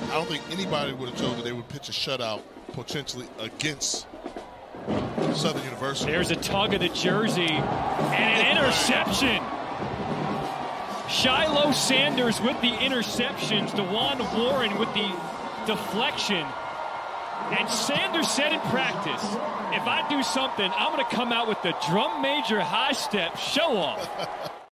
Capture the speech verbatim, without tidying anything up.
I don't think anybody would have told that they would pitch a shutout potentially against Southern University. There's a tug of the jersey and an interception. Shiloh Sanders with the interceptions. DeJuan Warren with the deflection. And Sanders said in practice, if I do something, I'm going to come out with the drum major high step show off.